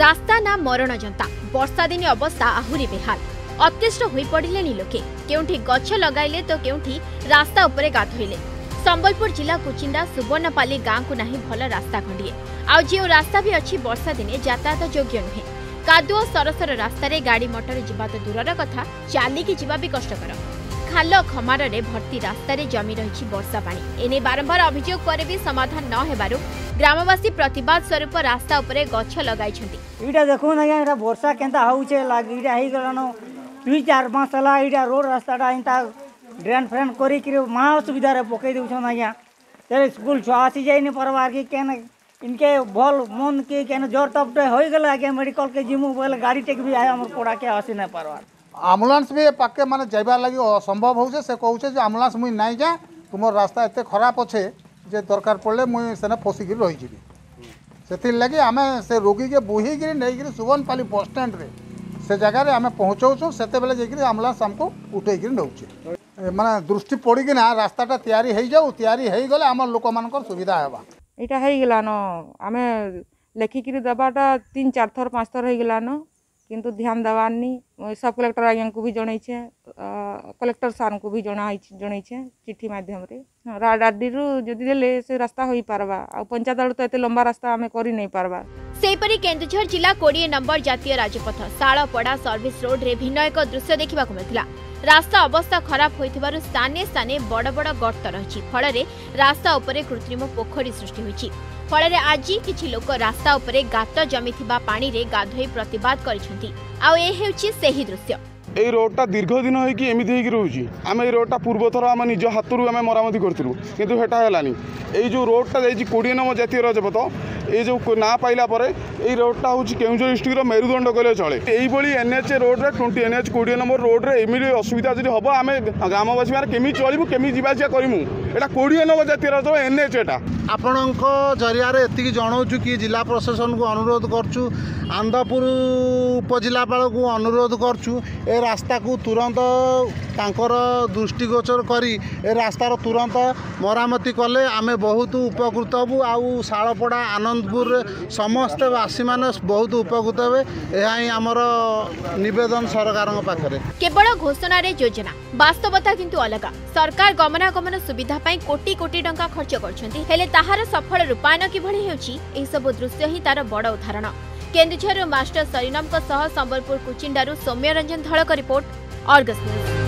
रास्ता ना मरण जनता वर्षा दिन अवस्था आहुरी बेहाल अतिष्ट होई पड़िले लोके केउठी गछ लगाइले तो केउठी रास्ता उपरे गाधोइले। संबलपुर जिला कुचिंडा सुवर्णपाली गाँ को नहीं भल रास्ता खंडिए आ जो रास्ता भी अच्छी वर्षा दिने यातायात योग्य नुहे। कादुओ सरसर रास्तार गाड़ी मोटर जीवा तो दूरर कथा चालिकी जीवा भी कष्टकर। खाल खमार भर्ती रास्तार जमी रही वर्षा पानी एने बारंबार अभियोग पर भी समाधान न हेबारु ग्रामवासी प्रतिवाद स्वरूप रास्ता उपरे गछ लगाइछन्ति। इटा देखो ना या वर्षा केंता होउचे लागी इटा हेई गलानो 2-4 मास हला इटा रोड रास्ताटा इंता ड्रेन फ्रेन करी कि महा असुविधा रे पकई देउछन आज्ञा तेरे स्कूल छुआ आसी जाई नि परवार की केन इनके भल मन के केन जोर टपटे होई गेला आज्ञा मेडिकल के जिमु बोले गाड़ी टेक भी आया हमर पड़ा के आसी न परवार एम्बुलेंस भी पाके माने जाइबार लागि असंभव होउछे। से कहउछे जे एम्बुलेंस मुई नाही जा तुमर रास्ता एते खराब अच्छे जे दरकार पड़ले मुई सेना फसी गिर रही जिबी सेति लागि आमे से रोगी के बोही गिर नै गिर सुवर्णपाली बस स्टैंड रे से जगह रे आमे पहुंचाउछु सेते बेले जे गिर एम्बुलेंस हमको उठै गिर नउछे माने दृष्टि पड़ी कि ना रास्ताटा तैयारी हेई जाऊ तैयारी हेई गले हमर लोक मानकर सुविधा हेबा। एटा हेई गेलानो आमे लेखिकिरी दबाटा 3-4 थर 5 थर हेई गेलानो किंतु ध्यान देवानी सब कलेक्टर आज्ञा को भी जनईछे कलेक्टर सार को भी जनईछे चिट्ठी माध्यम रे राडाडी रु जदी देले से रास्ता होई पारबा आ पंचायत आड़ तो एते लंबा रास्ता हमें करी नहीं पारबा। सेपरी केन्दुझर जिला 20 नंबर जातीय राजपथ सालपड़ा सर्विस रोड रे भिन्न एक दृश्य देखा मिलता। रास्ता अवस्था खराब होइथिबारु स्थाने स्थाने बड़ बड़ गर्त रही फल रास्ता उपरे कृत्रिम पोखरी सृष्टि होइछि। फल आज किछि लोक रास्ता उपरे गात जमिथिबा पानी रे गाधोई प्रतिवाद करिसेंति। आ ए हेउछि सेही दृश्य। এই রোডটা দীর্ঘদিন হইকি এমিতি হইকি রହୁଛି। আমি এই রোডটা পূর্বথর আমি নিজ হাতରୁ আমি মরামতি করଥିଲୁ কিন্তু হেটা হেলানি। এই যে রোডটা যাইছি 20 নম্বর জাতীয় রাজপথ এই যে না পাইলা পরে এই রোডটা হচ্ছে কেউঝর ডিস্ট্রিক্টর মেরুদণ্ড কলে চলে। এইভাবে NH রোডরে 20 নম্বর রোডরে এমিতি অসুবিধা যদি হব আমি গ্রামবাসী মানে কেমি চলিবু কেমি ଯିବା ଆସିବା କରିমু এটা 20 নম্বর জাতীয় রাজপথ NH এটা ଆପଣଙ୍କ ଜରିଆରେ ଏତିକି ଜଣାଉଛୁ କି ଜିଲ୍ଲା ପ୍ରଶାସନକୁ ଅନୁରୋଧ କରୁଛୁ ଆନ୍ଦପୁର ଉପଜିଲ୍ଲାପାଳକୁ ଅନୁରୋଧ କରୁଛୁ ଏ ରାସ୍ତାକୁ ତୁରନ୍ତ ତାଙ୍କର ଦୃଷ୍ଟିଗୋଚର କରି ଏ ରାସ୍ତାର ତୁରନ୍ତ ମରାମତି କଲେ ଆମେ ବହୁତ ଉପକୃତ ହେବୁ। ଆଉ ଶାଳପଡ଼ା ଆନନ୍ଦପୁରରେ ସମସ୍ତେ ବାସୀମାନେ ବହୁତ ଉପକୃତ ହେବେ। ଏହା ହିଁ ଆମର ନିବେଦନ ସରକାରଙ୍କ ପାଖରେ। କେବଳ ଘୋଷଣାରେ ଯୋଜନା ବାସ୍ତବତା କିନ୍ତୁ ଅଲଗା। ସରକାର ଗମନାଗମନ ସୁବିଧା ପାଇଁ କୋଟି କୋଟି ଟଙ୍କା ଖର୍ଚ୍ଚ କରୁଛନ୍ତି ହେଲେ ତାହାର ସଫଳ ରୂପାୟନ କିଭଳି ହେଉଛି ଏହି ସବୁ ଦୃଶ୍ୟ ହିଁ ତାର ବଡ଼ ଉଦାହରଣ। केन्दुझर मास्टर सरिनम सह संबलपुर कुचिंडारू सौम्य रंजन धड़क रिपोर्ट अर्गस न्यूज।